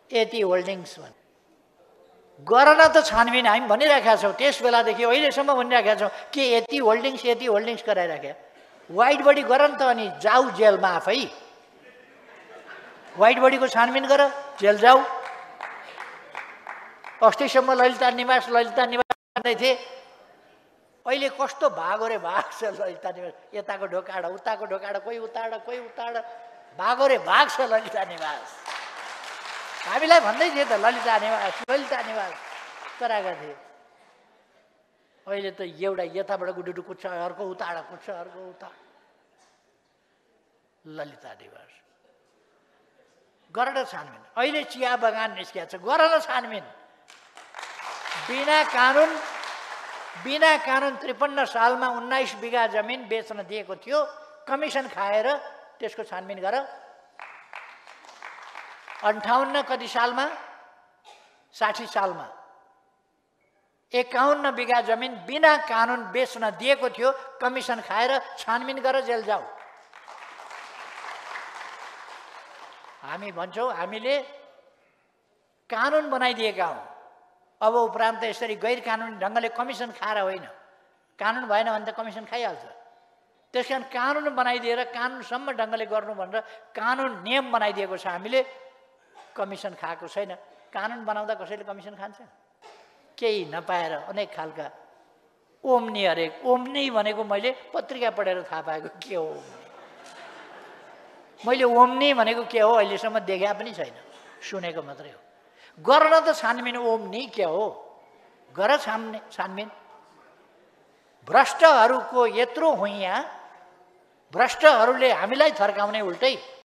यति होल्डिङ्स भन् गर न त छानबिन हामी भनिराखेका छौँ त्यस बेलादेखि अहिलेसम्म भनिराखेका छौँ के यति होल्डिङ्स गराइराख्या वाइट बडी गर नि त अनि जाऊ जेलमा आफै वाइट बडीको छानबिन गर जेल जाऊ अस्तिसम्म ललिता निवास भन्दै थिए अहिले कस्तो भागो रे भाग छ ललिता निवास यताको ढोकाडा उताको ढोकाडा कोही उताड भागो रे भाग छ ललिता निवास हामीलाई भन्दै थिए त ललिता निवास कराएका थिए अहिले त एउटा यताबाट गुडुडु कुद्छ अर्को उताड कुद्छ अर्को उता ललिता निवास गर न छानबिन अहिले चिया बगान निस्किया छ गर न छानबिन बिना कानुन 53 सालमा 19 बिघा जमिन बेच्न दिएको थियो कमिसन खाएर त्यसको छानबिन गर 58 कति सालमा 60 सालमा 51 बिघा जमिन बिना कानुन बेच्न दिएको थियो कमिसन खाएर छानबिन गर जेल जाऊ हामी भन्छौँ हामीले कानुन बनाइदिएका हौँ अब उपरान्त यसरी गैर कानुनी ढङ्गले कमिसन खाएर होइन कानुन भएन भने त कमिसन खाइहाल्छ त्यसकारण कानुन बनाइदिएर कानुनसम्म ढङ्गले गर्नु भनेर कानुन नियम बनाइदिएको छ हामीले कमिसन खाएको छैन कानुन बनाउँदा कसैले कमिसन खान्छ केही नपाएर अनेक खालका ओम्नी भनेको मैले पत्रिका पढेर थाहा पाएको के हो मैले ओम्नी भनेको के हो अहिलेसम्म देखा पनि छैन सुनेको मात्रै हो गर्न त छानबिन ओम्नी के हो गर छानबिन भ्रष्टहरूको यत्रो हुइया भ्रष्टहरूले हामीलाई थर्काउने उल्टै